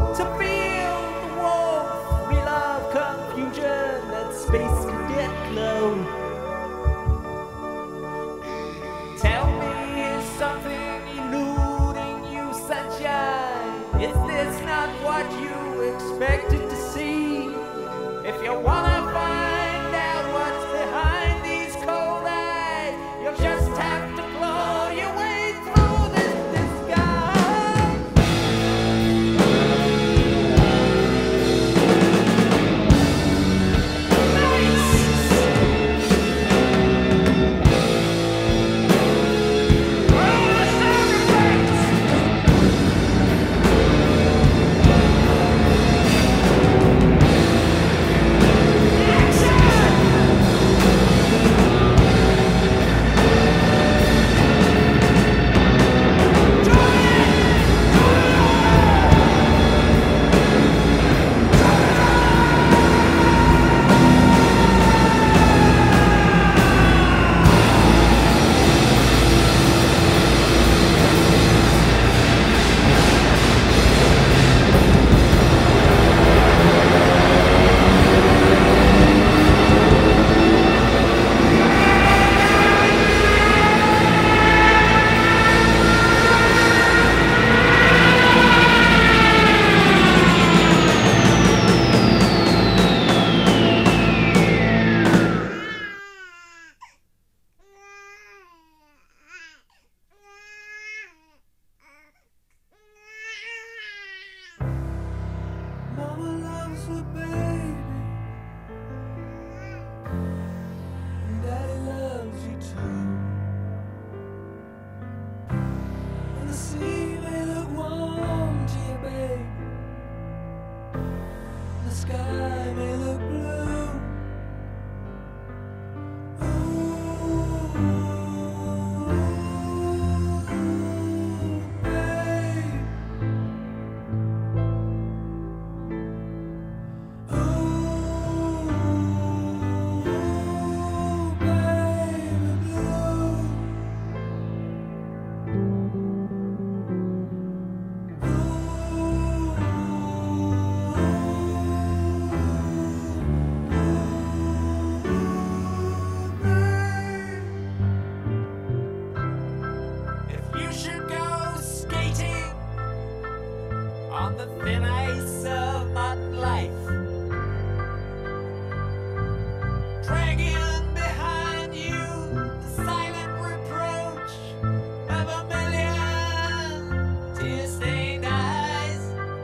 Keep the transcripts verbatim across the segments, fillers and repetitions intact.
to feel the warmth, real love, confusion, that space cadet glow. Tell me, is something eluding you, sunshine? Is this not what you expected to see? If you wanna find out what's behind these cold eyes, you'll just have to claw your way through this disguise. Nice. Roll the sound effects. Mama loves her baby, and Daddy loves you too. And the sea may look warm to you, baby, and the sky may look blue. You should go skating on the thin ice of modern life, dragging behind you the silent reproach of a million tear-stained eyes.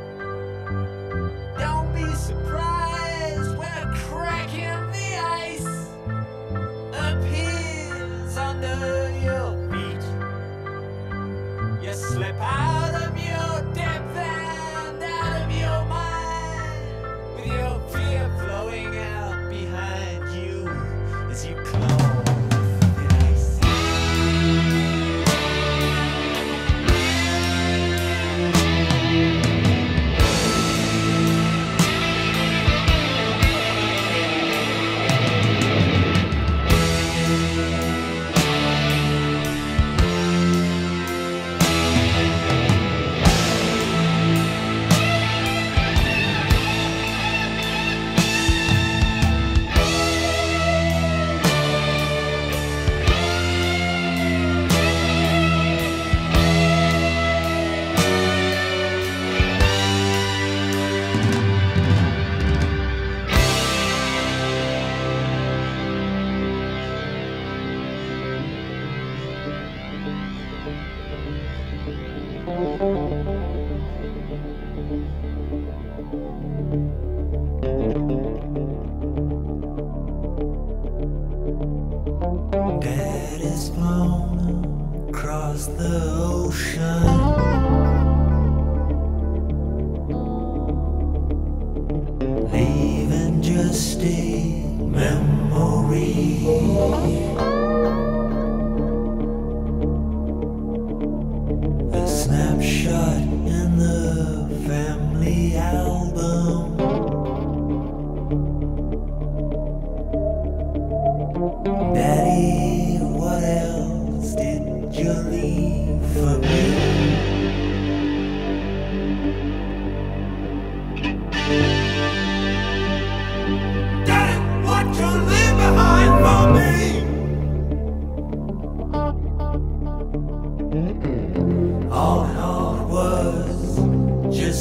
Don't be surprised when a crack in the ice appears under your feet. You slip out of your depth and out of your mind, with your fear flowing out behind you as you claw the ice. Daddy's flown across the ocean, leaving just a memory. A snapshot in the family album. Daddy, what else did you leave for me?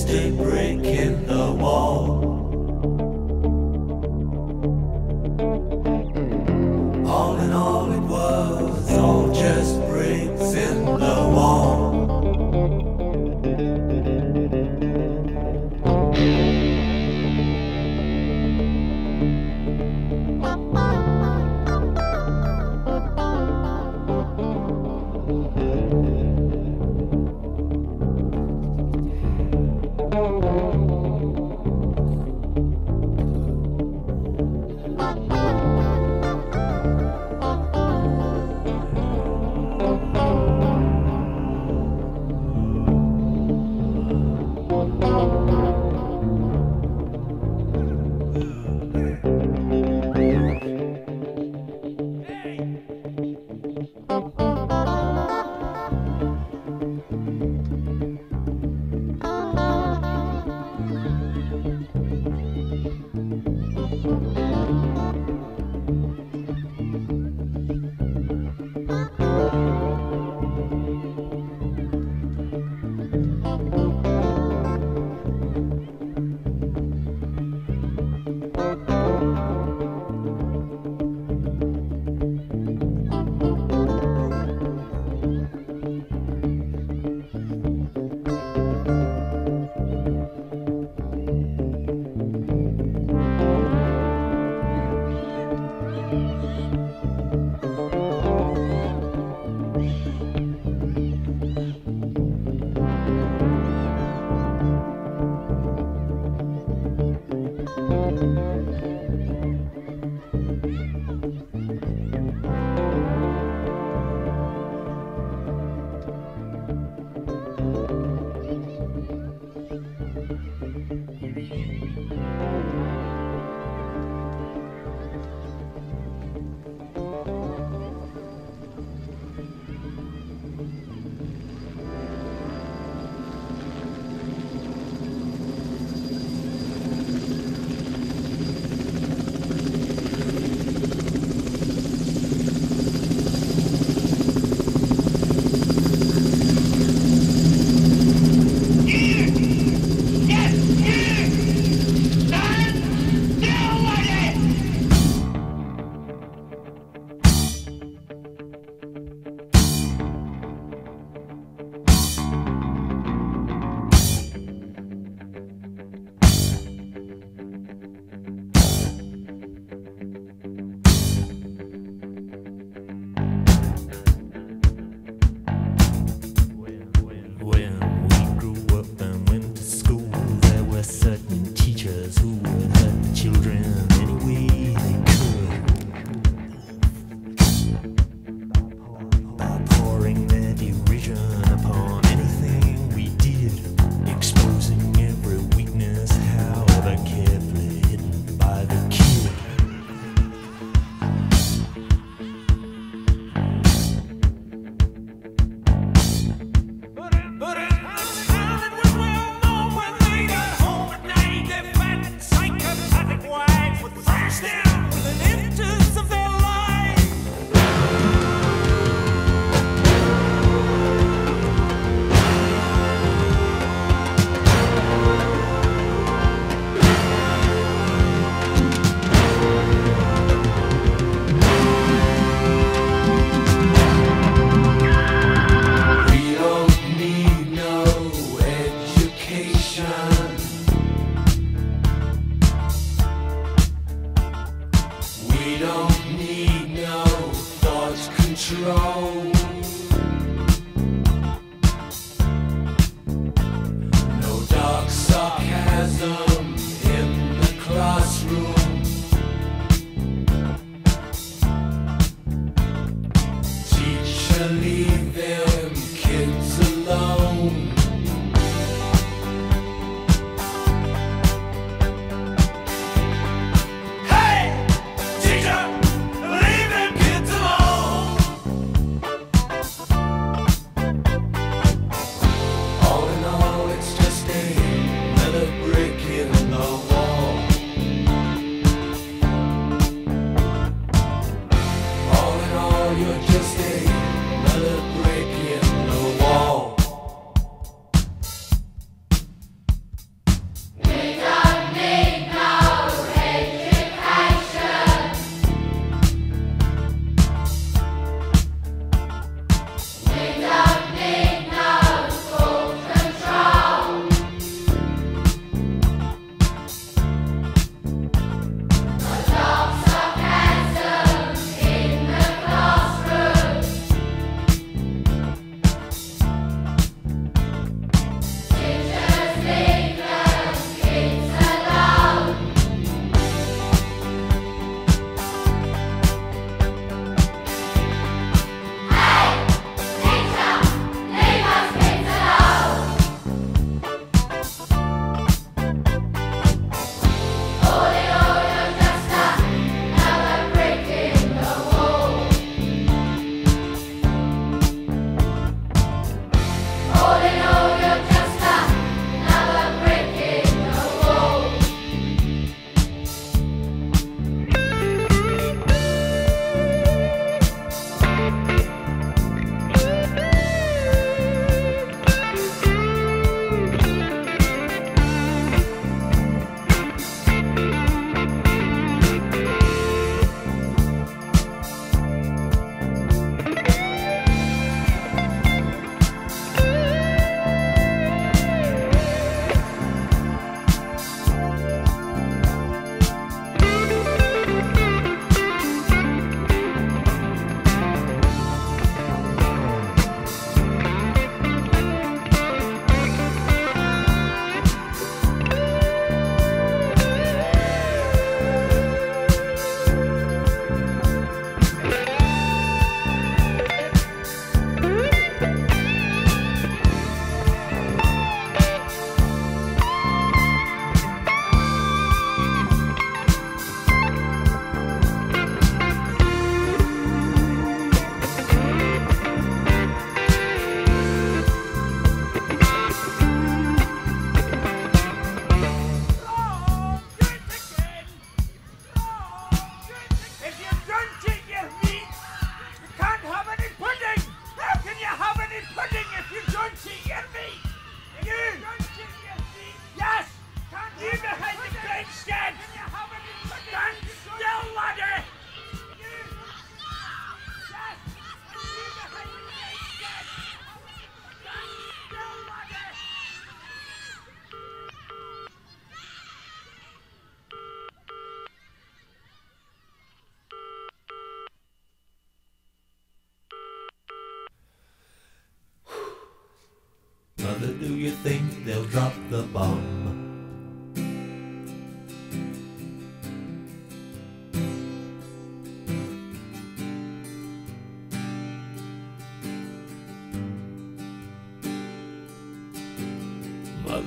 just a brick in the wall. All in all it was all just bricks in the wall. Thank you.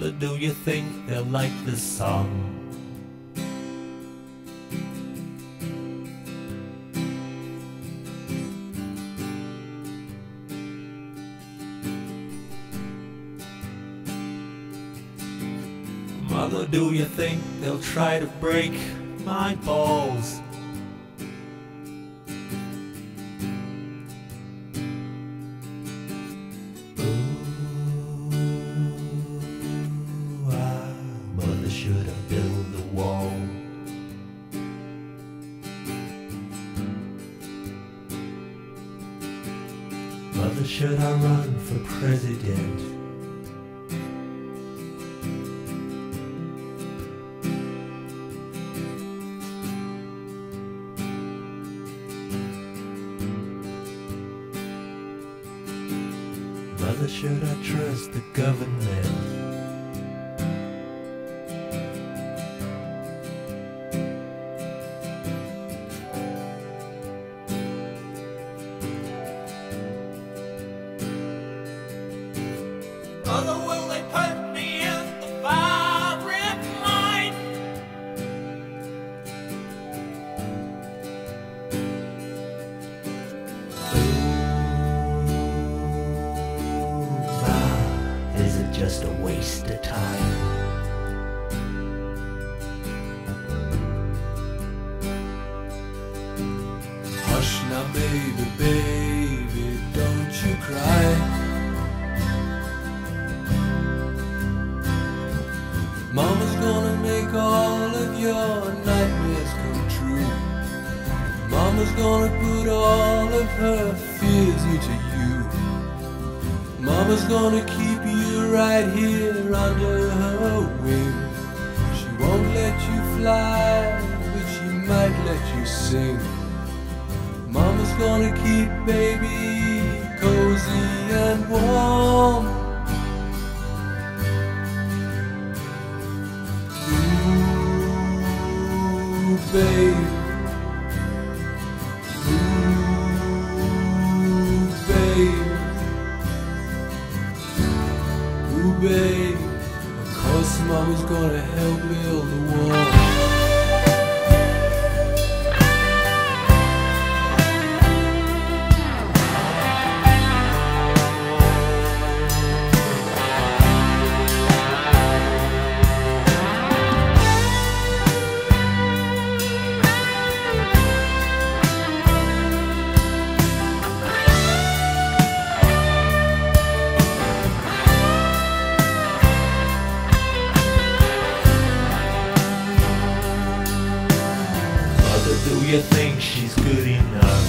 Mother, do you think they'll like this song? Mother, do you think they'll try to break my balls? Ooh, ah, Mother, should I build the wall? Mother, should I run for president? Mother, should I trust the government? Mother, will they put me in the firing line? Is it just a waste of time? Hush now, baby, baby, don't you cry. Mama's gonna make all of your nightmares come true. Mama's gonna put all of her fears into you. Mama's gonna keep you right here under her wing. She won't let you fly, but she might let you sing. Mama's gonna keep baby cozy and warm. Ooh, babe. Ooh, babe. Ooh, babe, of course Mama's gonna help build the wall. Do you think she's good enough?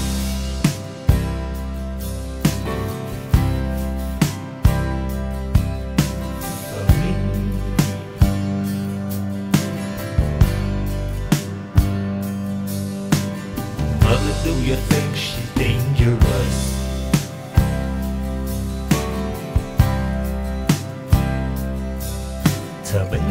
For me? Mother, do you think she's dangerous? To me?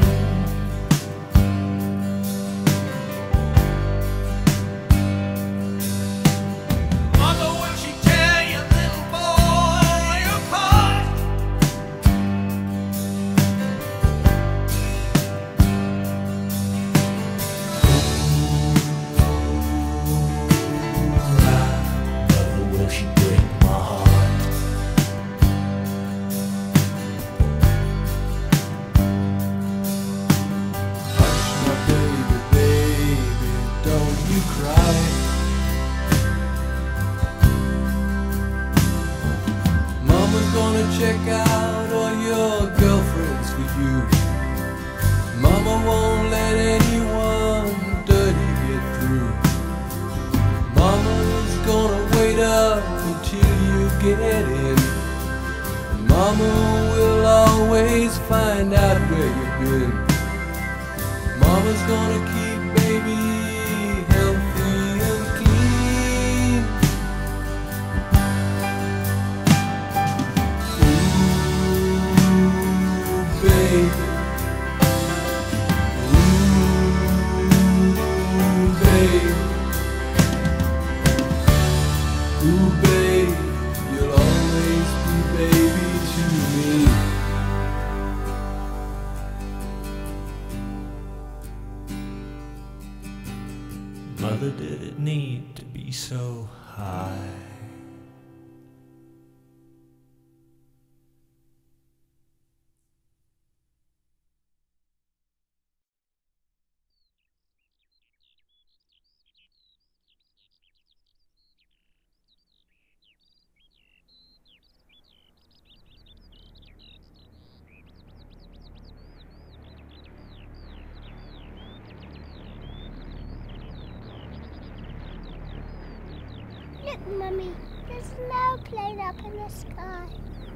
Check out all your girlfriends for you. Mama won't let anyone dirty get through. Mama's gonna wait up until you get in. Mama will always find out where you've been. Mama's gonna keep baby healthy and clean. Babe, ooh, babe, ooh, babe, you'll always be baby to me. Mother, did it need to be so high? Look, Mummy, there's no plane up in the sky.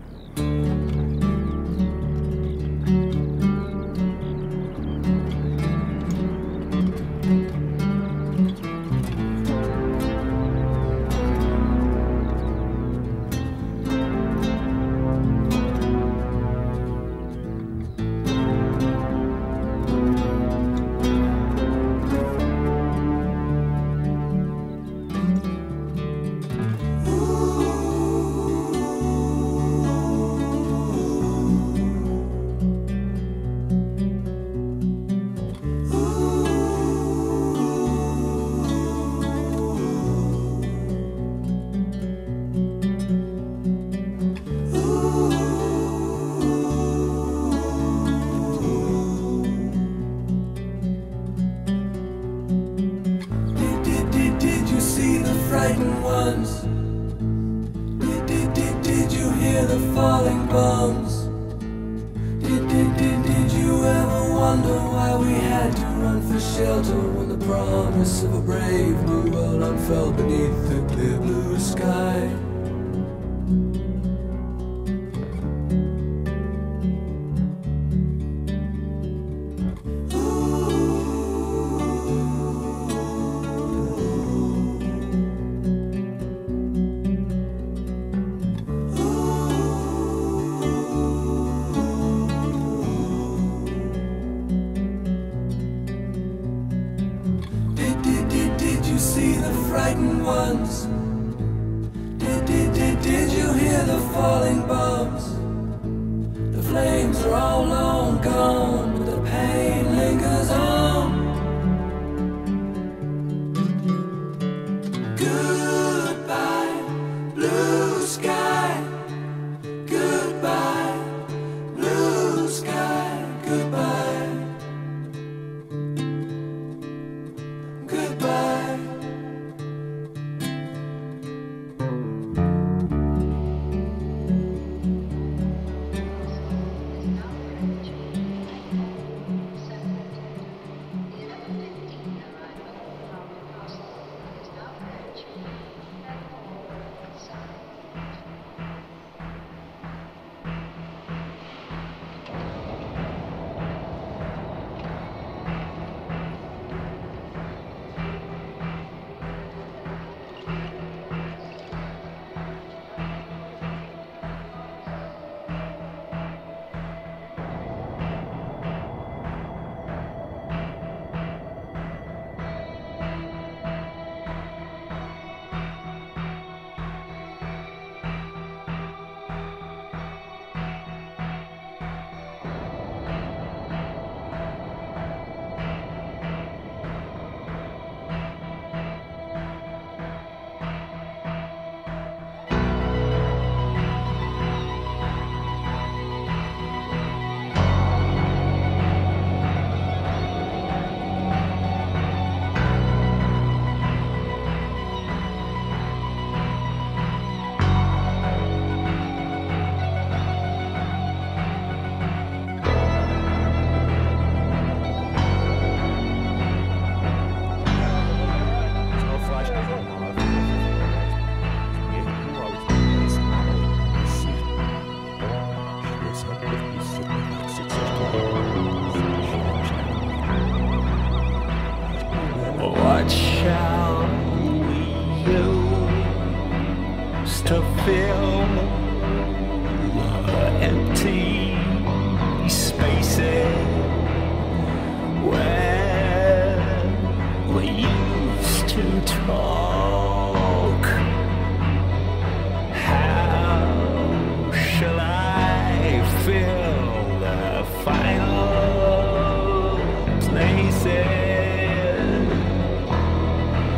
Frightened ones. Did, did, did, did you hear the falling bombs? Did, did, did, did you ever wonder why we had to run for shelter when the promise of a brave new world unfurled beneath the clear blue sky? See the frightened ones. Did, did, did, did you hear the falling bombs? The flames are all long gone, but the pain lingers on. Goodbye, blue sky. Goodbye, blue sky. Goodbye. Goodbye. What shall we use to fill the empty spaces where we used to talk? How shall I fill the final places?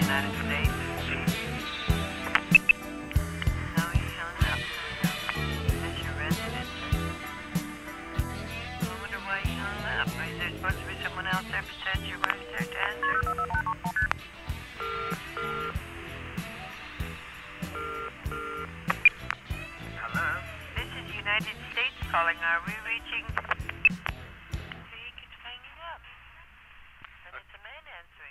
United States. No, he hung up. Is this your residence? I wonder why he hung up. Is there supposed to be someone else there besides your wife there to answer? Hello? This is United States calling. Are we reaching? See, he keeps hanging up. And it's a man answering.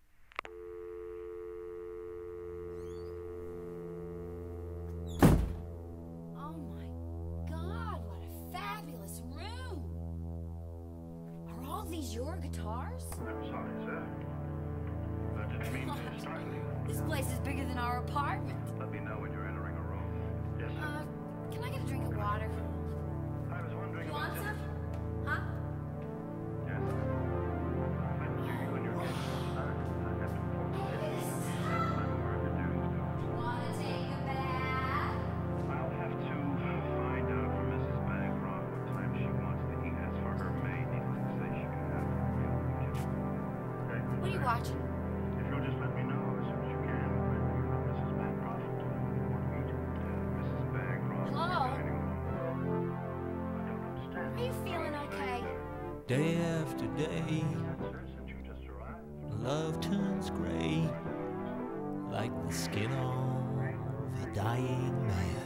Oh my God, what a fabulous room! Are all these your guitars? I'm sorry, sir. I didn't mean to startle you. This place is bigger than our apartment. Let me know when you're entering a room. Yes, sir. Uh, can I get a drink of water? I was wondering You about want this. some? Huh? Yes. I will hear you when you're getting inside. I have to inform you. I'm aware of your duties, too. Wanna take a bath? I'll have to find out from Missus Bancroft what time she wants to eat. As for her maid, needless to say, she can have her meal in the kitchen. Okay? What are you watching? If you'll just let me know as soon as you can when you're with Missus Bancroft, uh, you want to meet uh, Missus Bancroft. Hello? I don't understand. Are you feeling okay? Day after day, Sir, since you just arrived. love turns gray, like the skin of a dying man.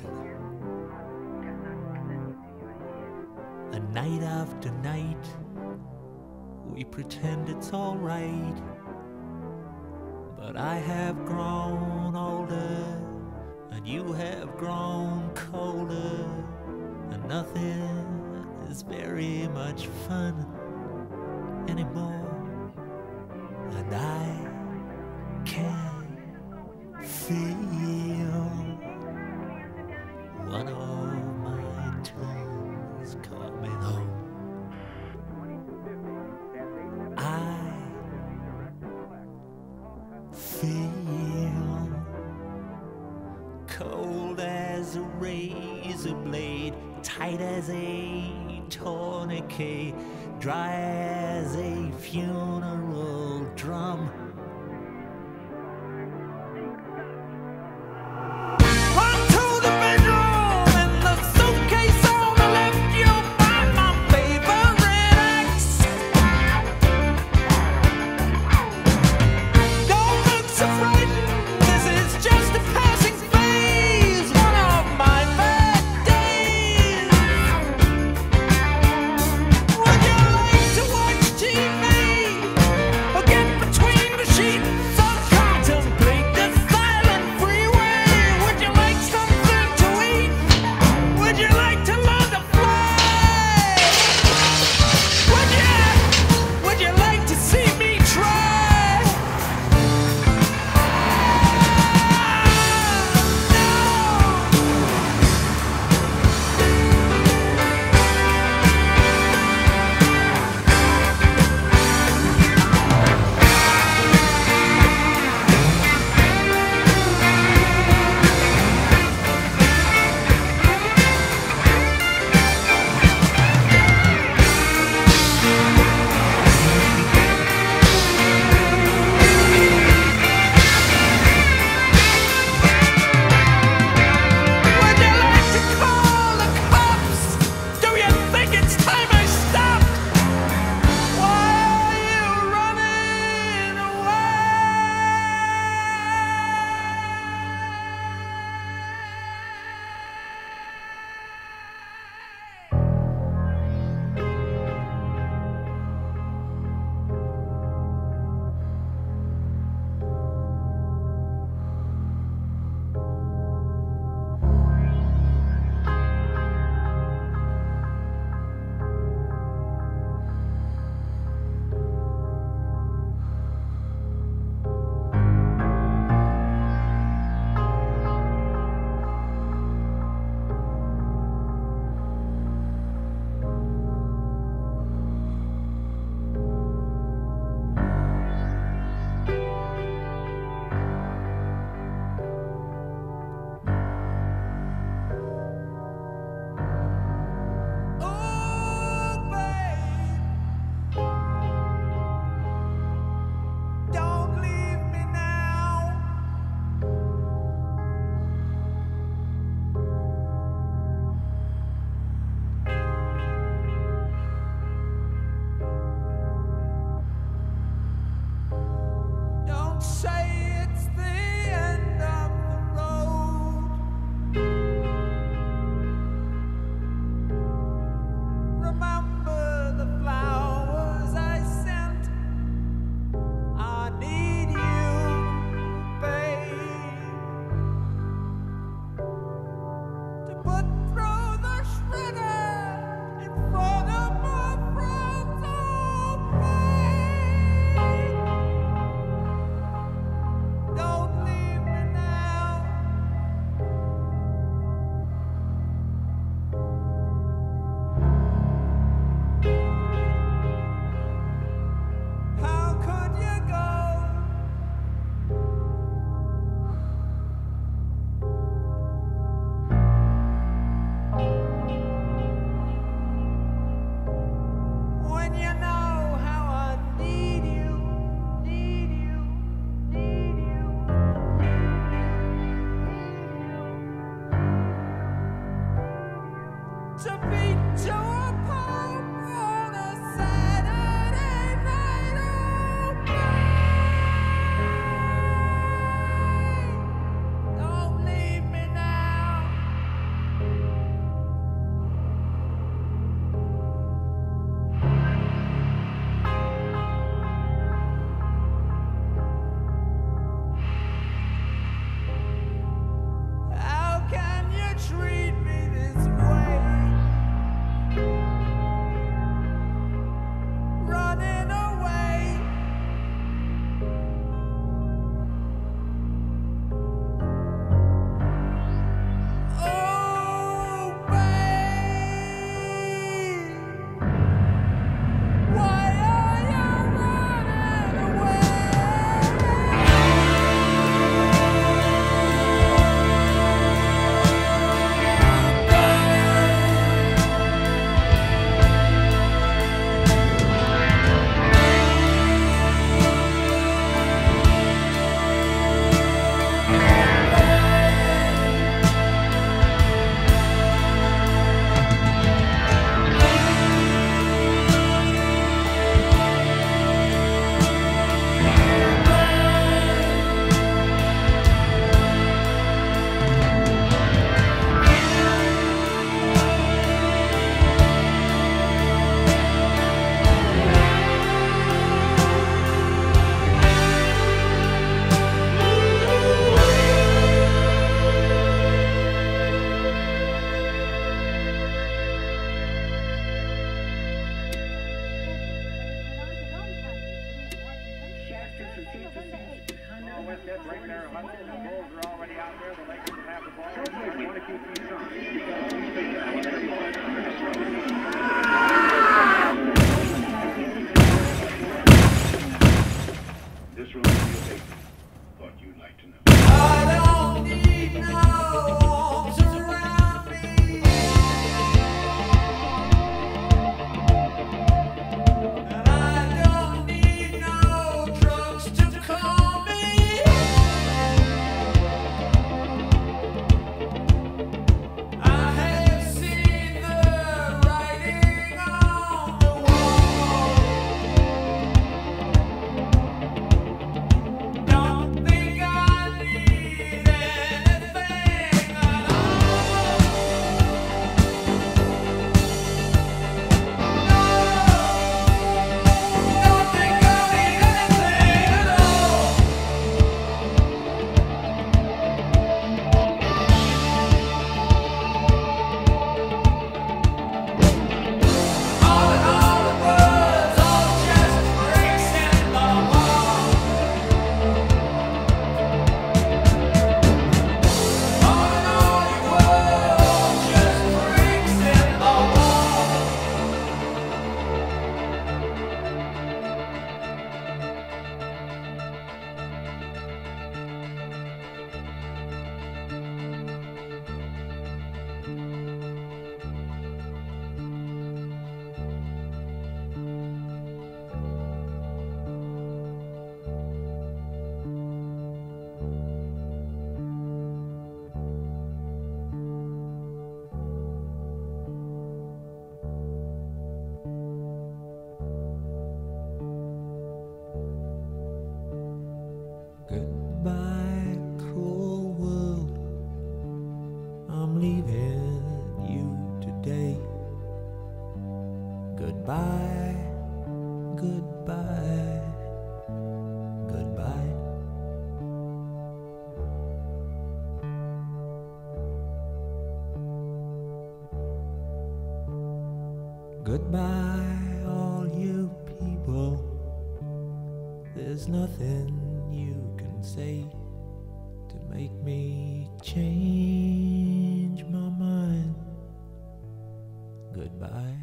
And night after night, we pretend it's all right. But I have grown older, and you have grown colder, and nothing is very much fun anymore. And I can feel one of my toes coming home. I feel cold as a razor blade, tight as a tourniquet, dry as a funeral drum. Run to the bedroom and the suitcase on the left, you'll find my favorite ex. Don't look so frightened, this is just a passing phase, one of my bad days. Would you like to watch T V or get between the This room is your paper. Thought you'd like to know. I don't need no arms around me. And I don't need no drugs to calm me. I have seen the writing on the wall. Don't think I need anything at all. No, don't think I need anything at all. All in all, it was all just bricks in the wall. All in all, it was just bricks in the wall. Goodbye, cruel world. I'm leaving you today. Goodbye, goodbye, goodbye. Goodbye, all you people. There's nothing you can say to make me change my mind. Goodbye.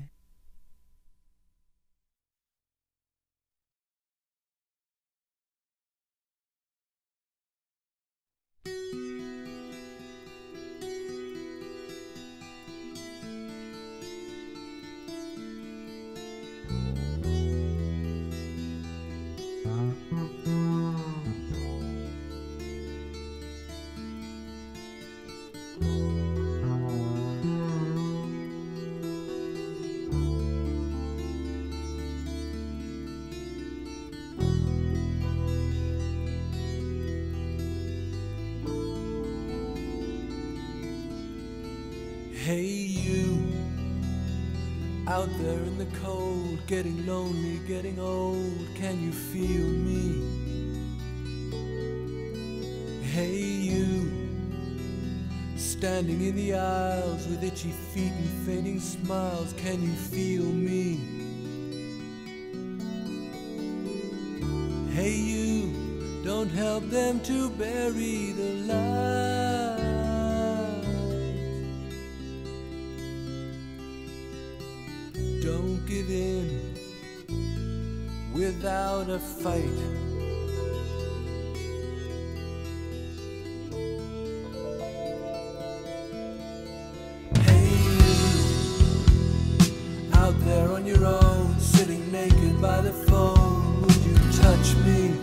Hey you, out there in the cold, getting lonely, getting old, can you feel me? Hey you, standing in the aisles with itchy feet and fainting smiles, can you feel me? Hey you, don't help them to bury the light. Don't give in without a fight. Hey you, out there on your own, sitting naked by the phone, would you touch me?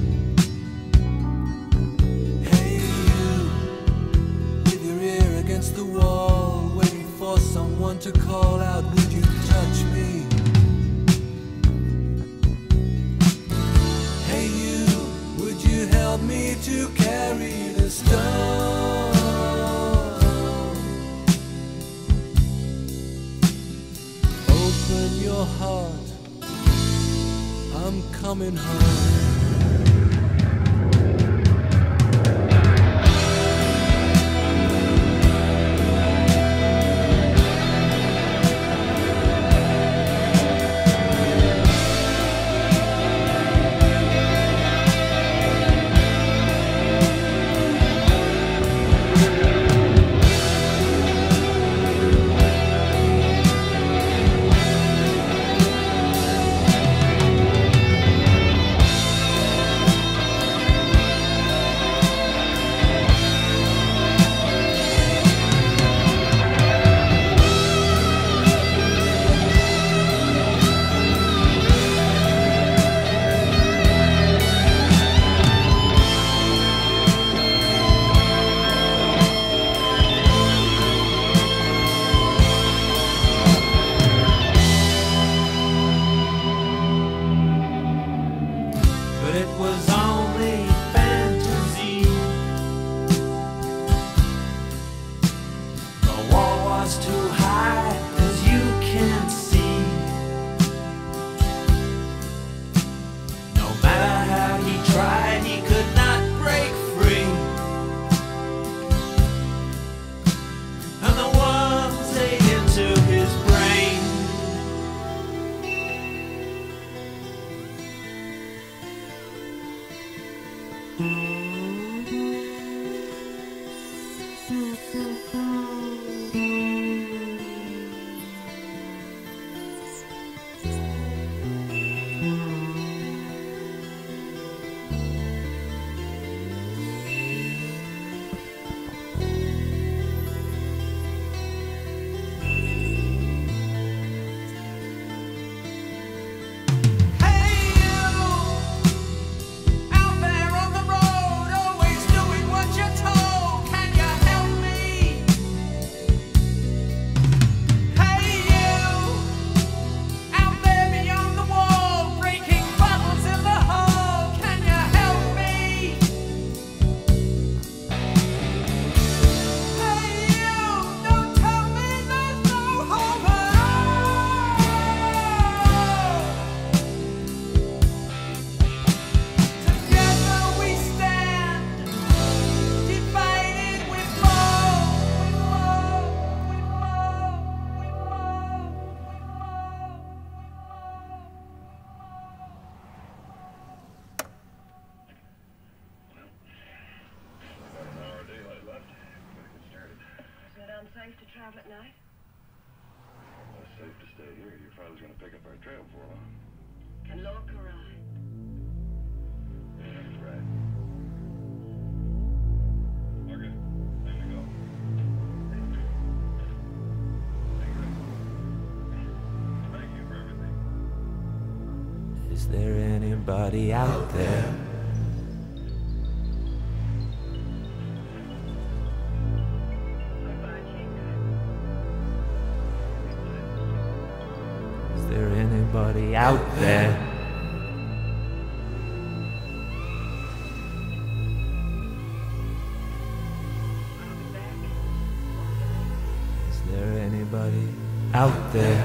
Hey you, with your ear against the wall, waiting for someone to call out, would you touch me? Hey you, would you help me to carry the stone? Open your heart, I'm coming home. safe to travel at night? Well, it's safe to stay here. Your father's gonna pick up our trail for long. Can Lorca ride? That's right. Okay, time to go. Thank you for everything. Is there anybody out there? Is there anybody out there? Is there anybody out there?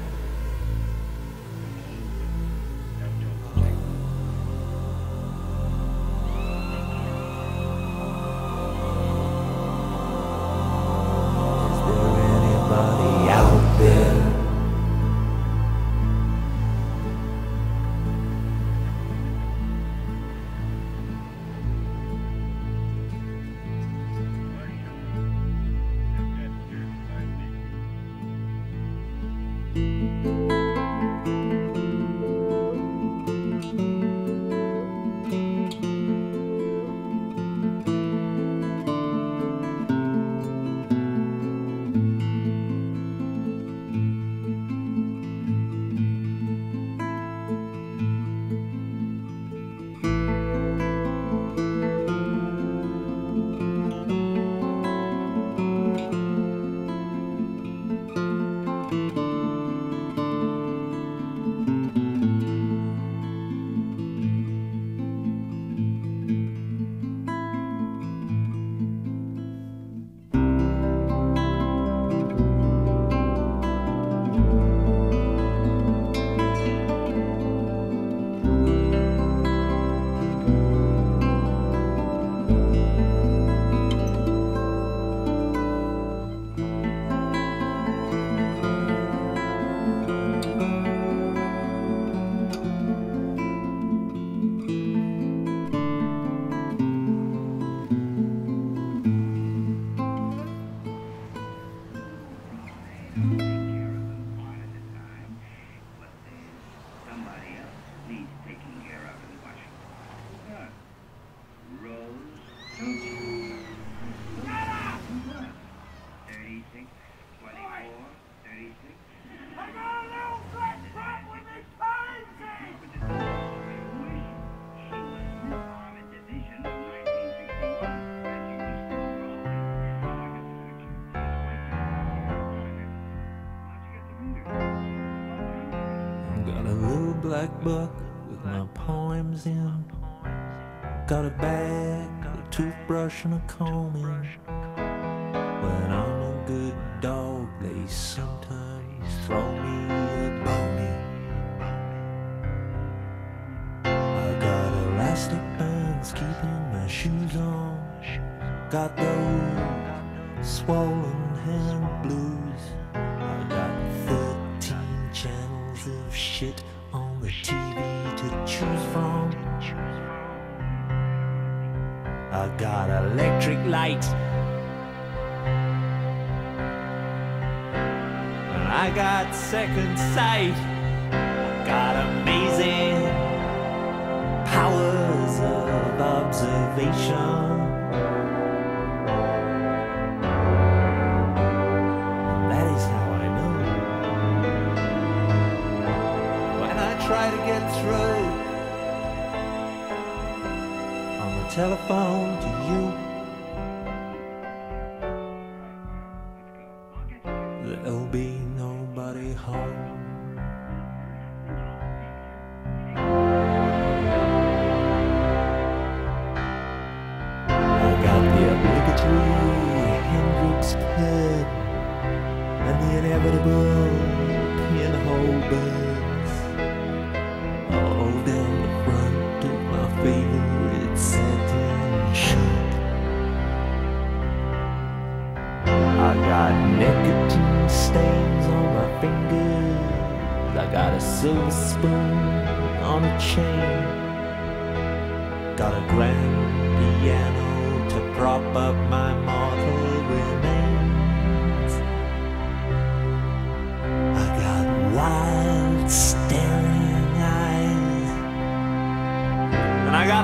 Is there anybody out there? Somebody else needs taking care of in Washington. Yeah. Rose, don't you? thirty-six, twenty-four, thirty-six. I got a little black drop with me, She was Army Division of nineteen sixty-one, and she was still growing. I've got a little black book with my poems in. Got a bag, a toothbrush and a comb in. When I'm a good dog, they sometimes throw me a bone. I got elastic bands keeping my shoes on. Got those swollen hand blues. I got thirteen channels of shit on the T V to choose from. I got electric light, and I got second sight. I got amazing powers of observation. That is how I know when I try to get through on the telephone to you. There'll be nobody home. I got the obligatory Hendrix pen and the inevitable pinhole buds all down the front of my favorite satin shirt. I got nicotine stains on my fingers. I got a silver spoon on a chain. Got a grand piano to prop up my mortal remains.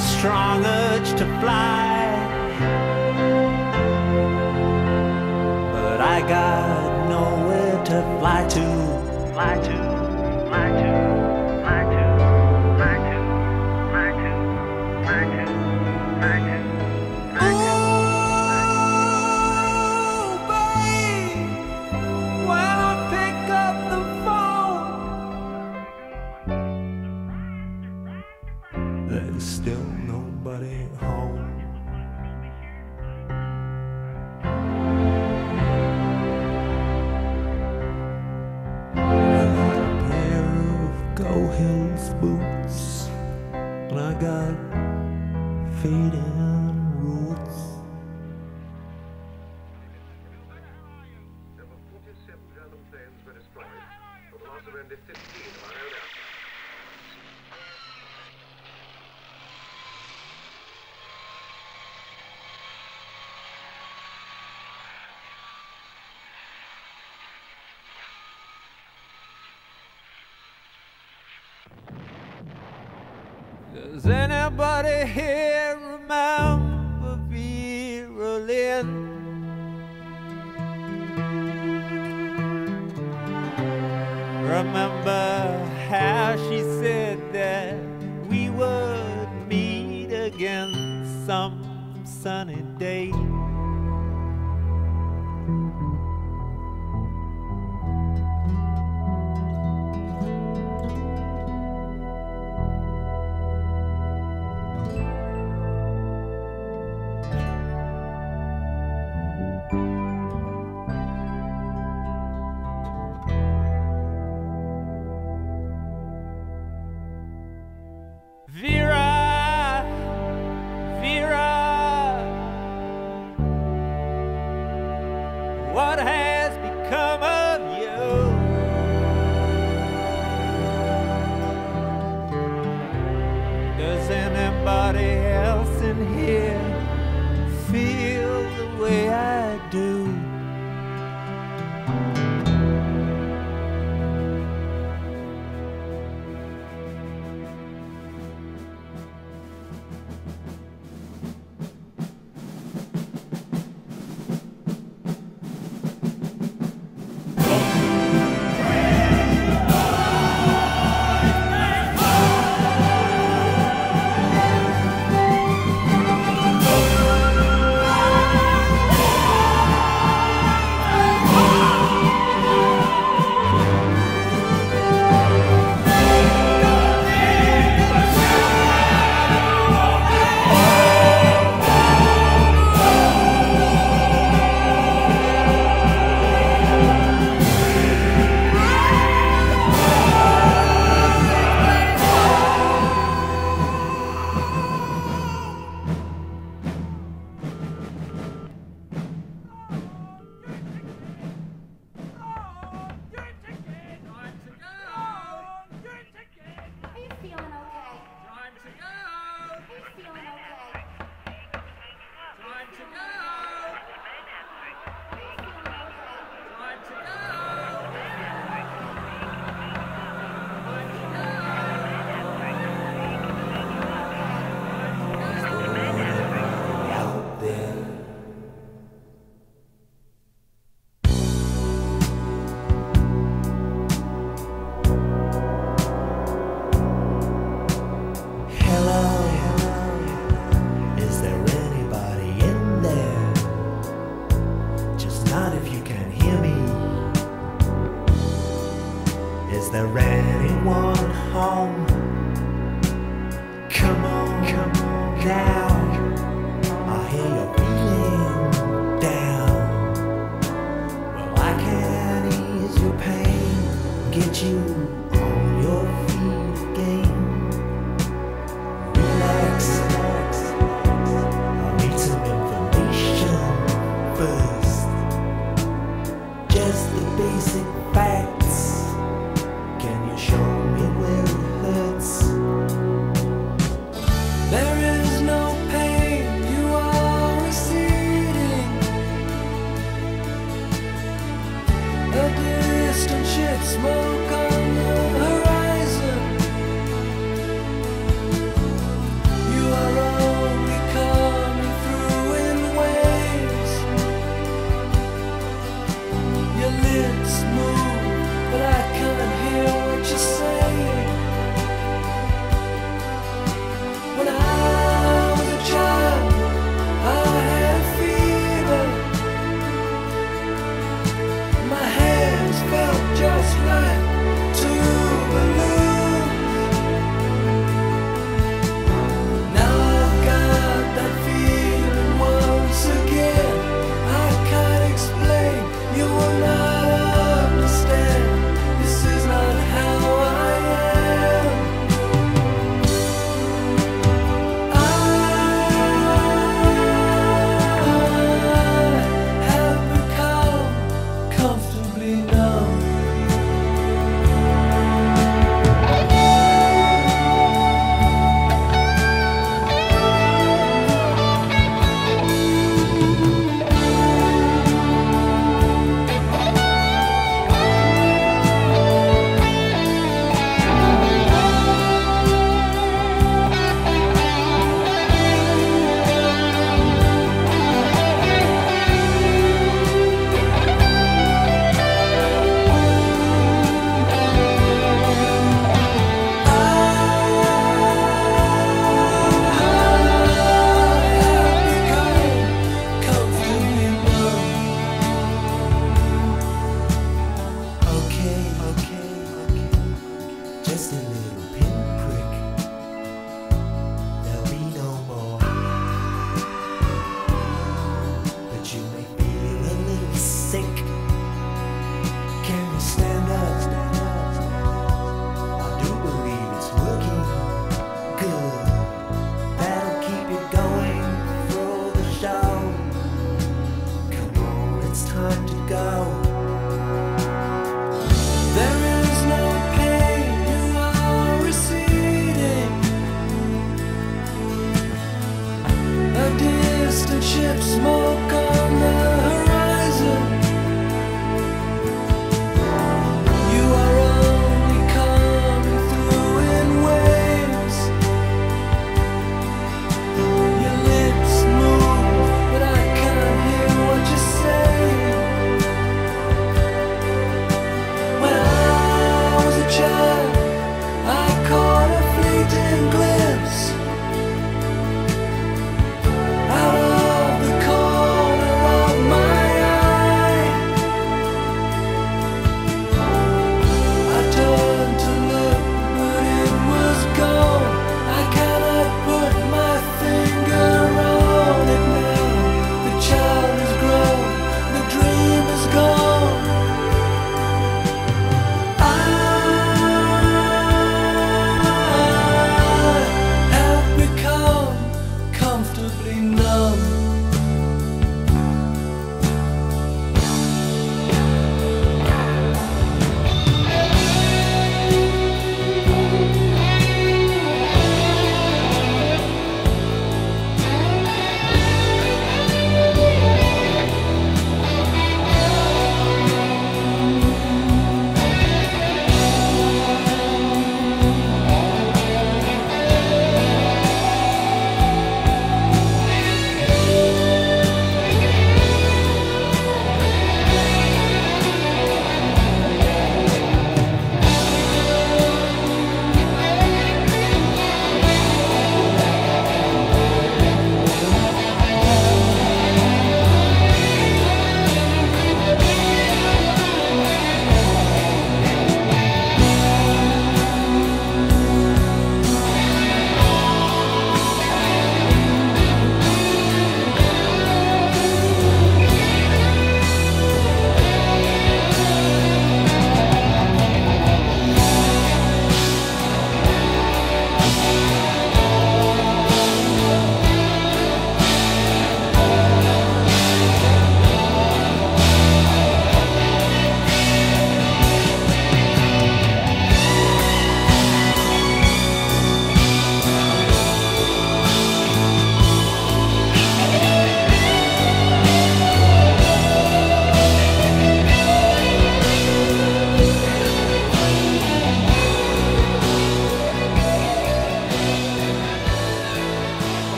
strong urge to fly, but I got nowhere to fly to, fly to, fly to, fly to, fly to, fly to, fly to, fly to. There's still nobody home. I got a pair of Go Hills boots, and I got fading roots. There were forty-seven German planes were destroyed, for the loss of only fifteen of our own aircraft. Does anybody here remember Vera Lynn? Remember how she said that we would meet again some sunny day? Vera, Vera,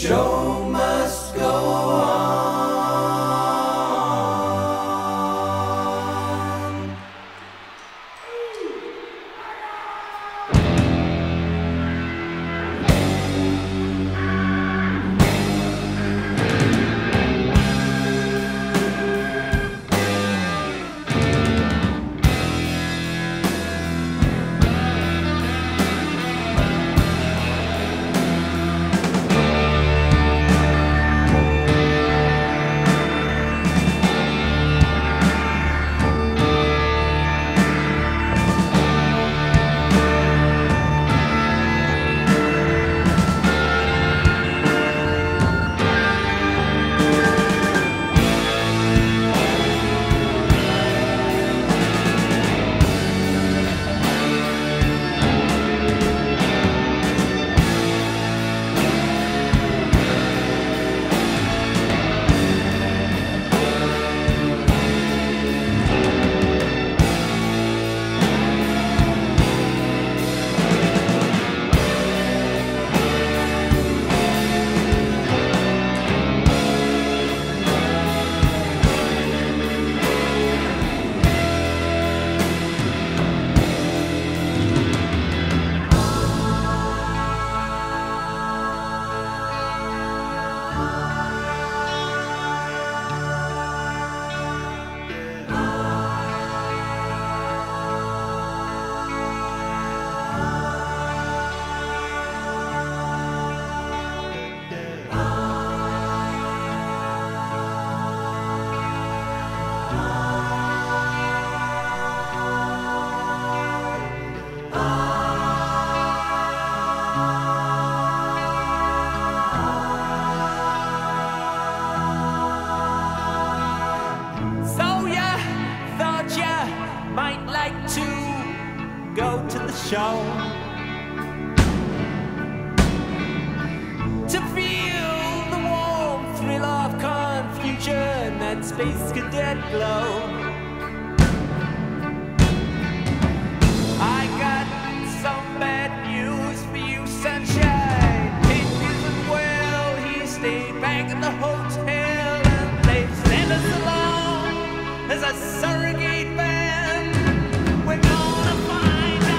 show must go on. Show to feel the warm thrill of confusion, that space cadet glow. I got some bad news for you, sunshine. It isn't well. He stayed back at the hotel and they sent us along as a surrogate band. We're gonna find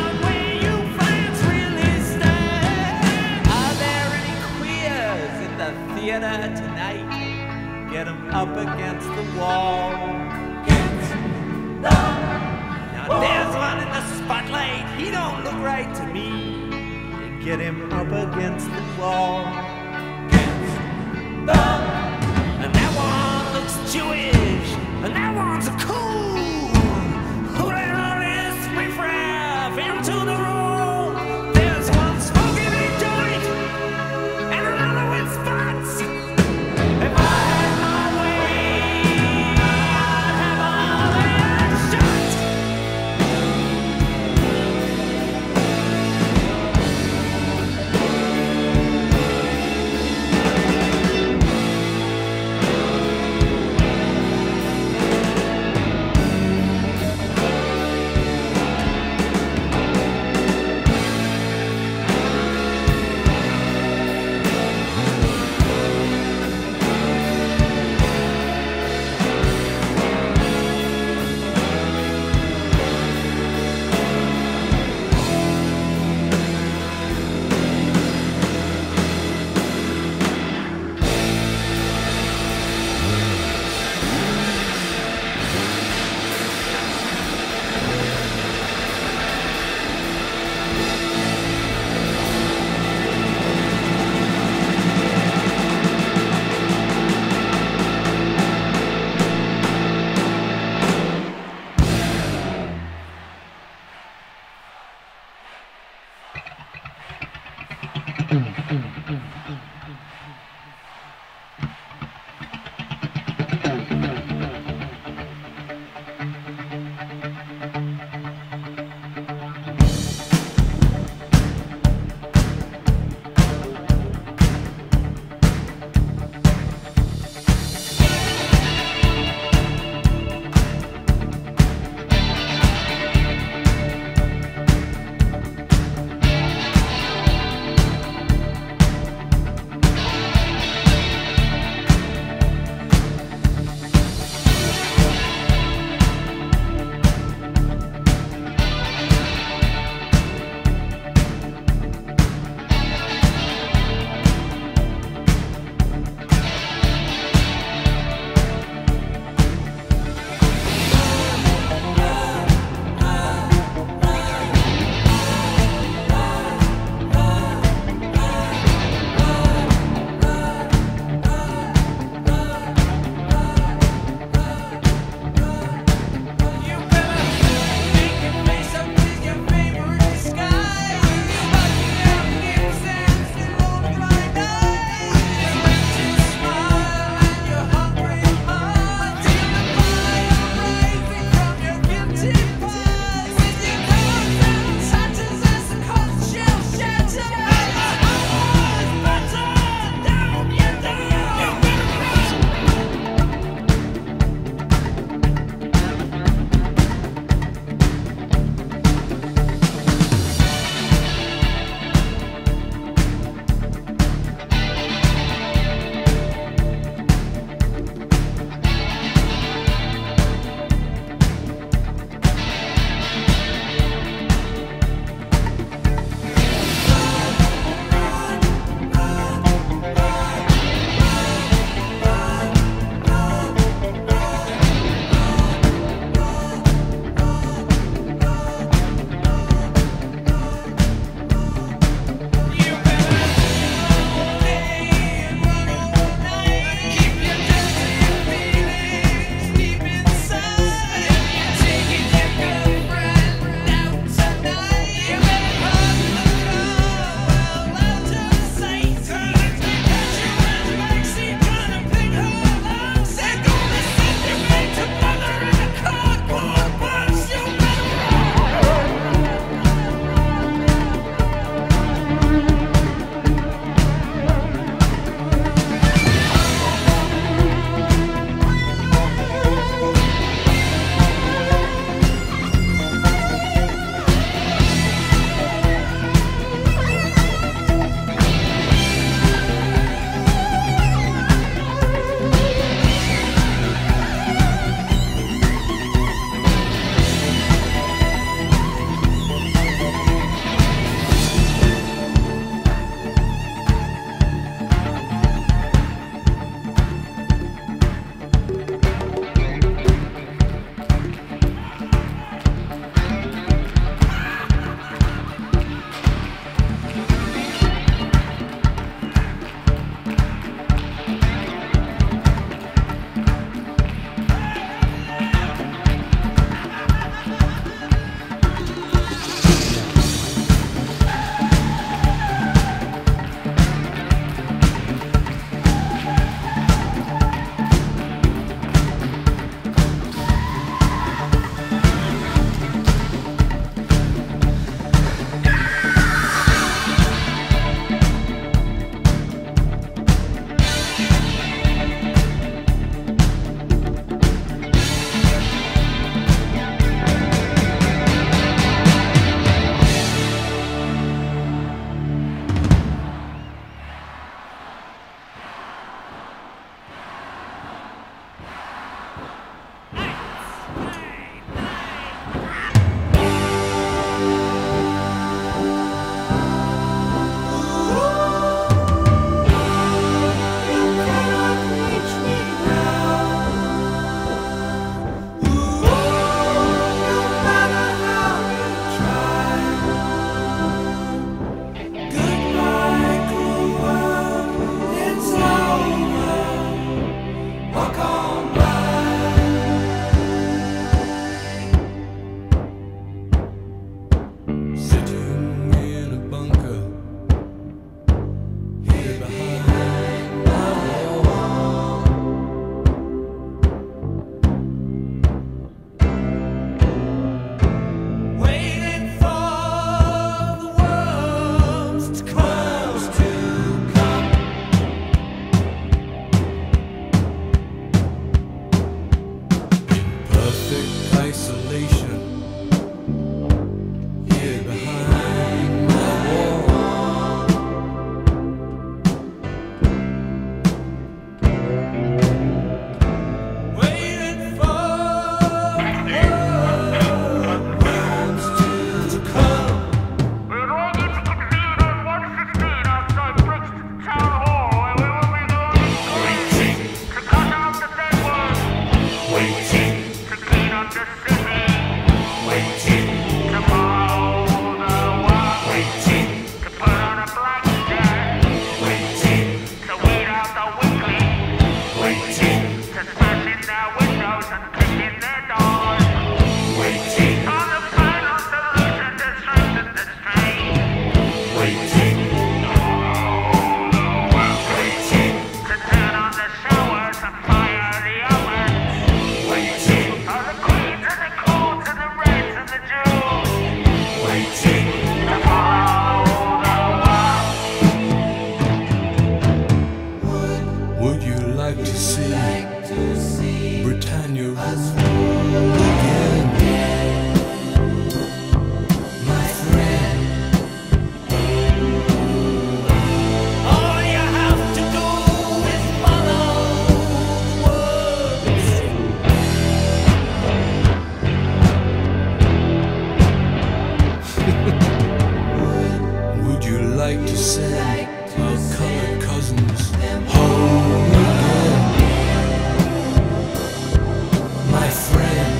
theater tonight. Get him up against the wall. Against the now wall. There's one in the spotlight. He don't look right to me. Get him up against the wall. Against the and that one looks Jewish. And that one's a cool. Who the hell is riffraff into the room? There's one smoking a joint and another with spots. If I had my way, I'd have all that shot. perfect isolation here behind my wall. Waiting for words still to come. We're all going to convene on one fifteen outside Brixton Town Hall, and we will be going to cut out the dead ones, to clean up the city, to mow the walls, to put on a black cat, to weed out the weaklings, to smash in their windows and kick in their doors, on the final solution to strengthen the strain, to turn on the showers and fire the ovens, for the queens and the courts and the reds and the jewels, to follow the wall. Would you like to see Britannia rule again, my friend? All you have to do is follow words. Would you like to send our colored cousins home again, my friend?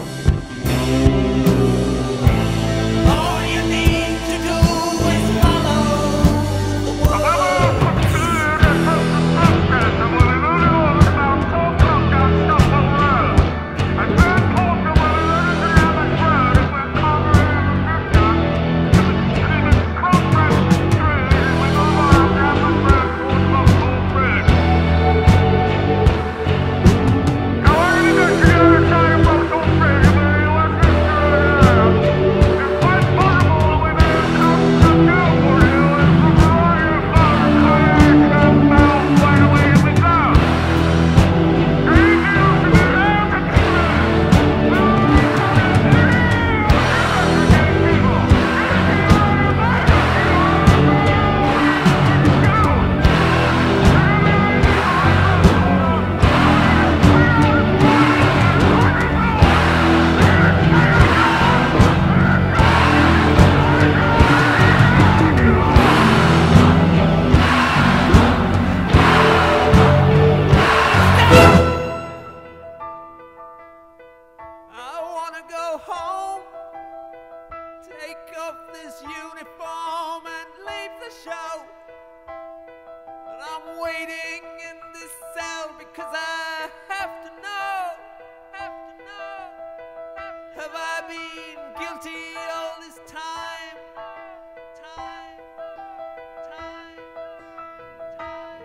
All you need to do is follow the words. I wanna go home, take off this uniform and leave the show. But I'm waiting in this cell because I have to know, have to know. Have I been guilty all this time? Time, time, time.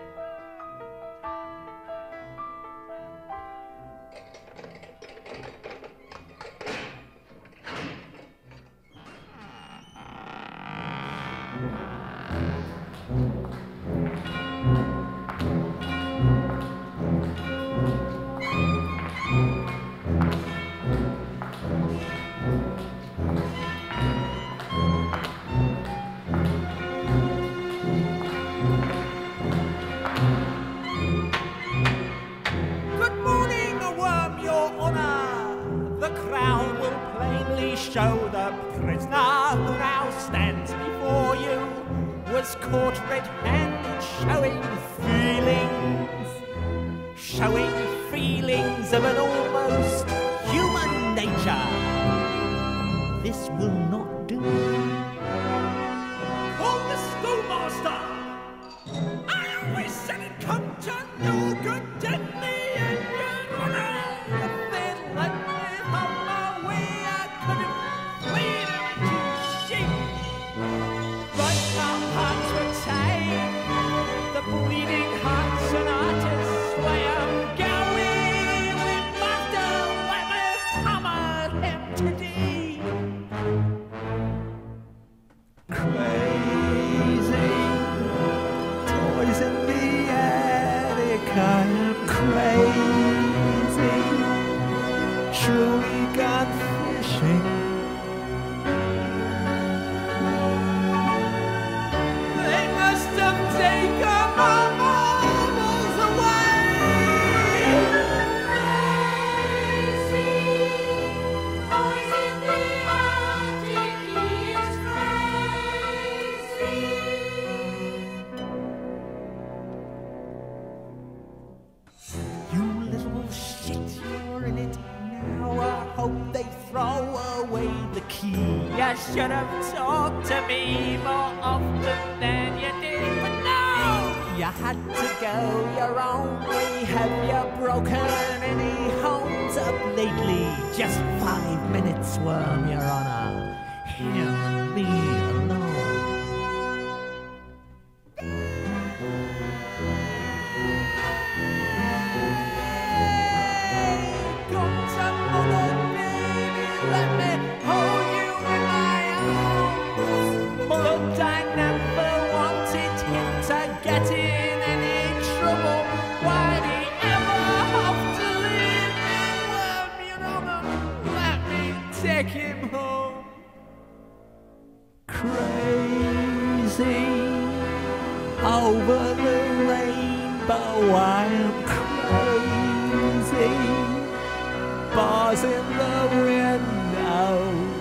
Good morning, a worm, your honor. The crown will plainly show the prisoner who now stands before you was caught red-handed, showing feelings, showing feelings of an almost human nature. This will not do. Call the schoolmaster. I always said it come to no good, didn't me? And your honor, if they'd let me on my way, I could have played them to sheep. But our hearts were tied, the bleeding hearts and artists sway 'em going. We mocked away. truly gone fishing. They must have taken my marbles away. Boys in the Arctic, he is crazy. You little shit, you're in it now. I hope they throw away the key. You should have talked to me more often than you did, but no! You had to go your own way. Have you broken any homes up lately? Just five minutes, Worm, Your Honor. Him and me alone. Come to mother, baby, let me hold you in my arms. But I never wanted him to get in any trouble. Why'd he ever have to leave me? Worm, Your Honor, let me take him home. Crazy over the rainbow, I am crazy. Bars in the window.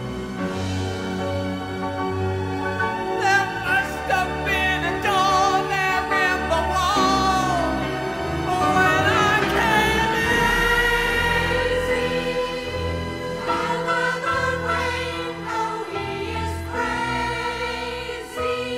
There must have been a door there in the wall when I came in. Over the rainbow, he is crazy.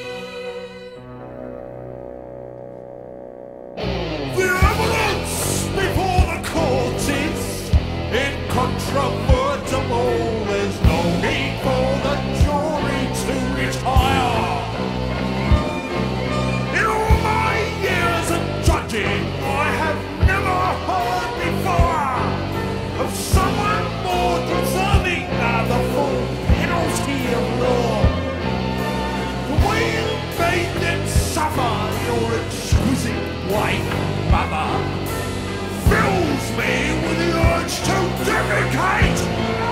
The evidence before the court is incontrovertible. There's no need for the jury to retire. In all my years of judging, I have never heard before of someone more deserving of the full penalty of law. The way you made them suffer, your exquisite wife, mother, fills me with the urge to defecate.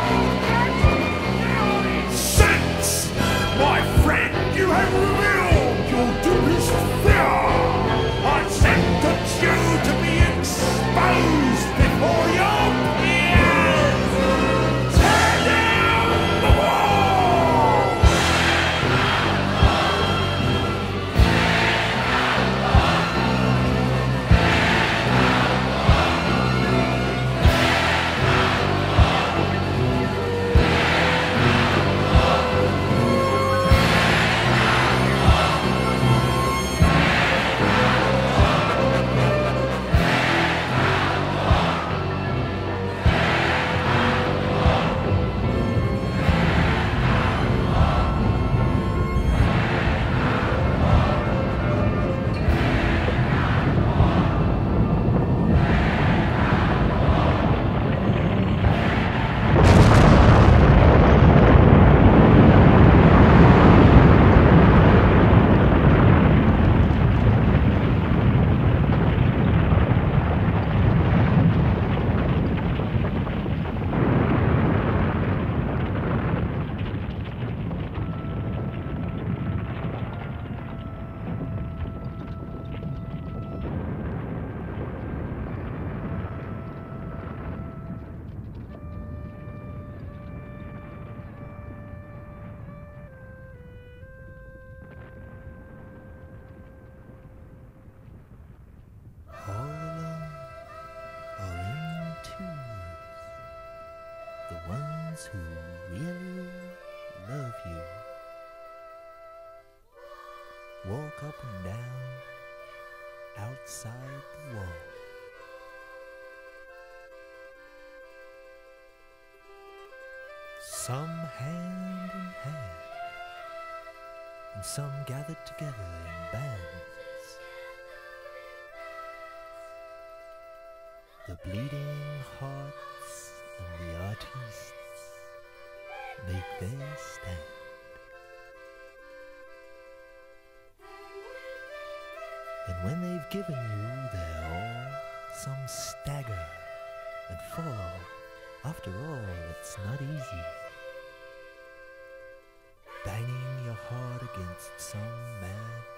Since, my friend, you have revealed your deepest fear, I sentence you to be exposed before your peers. Tear down the wall. All alone or in twos, the ones who really love you walk up and down outside the wall. Some hand in hand, and some gathered together in bands. The bleeding hearts and the artists make their stand. And when they've given you their all, some stagger and fall After all, it's not easy. Banging your heart against some mad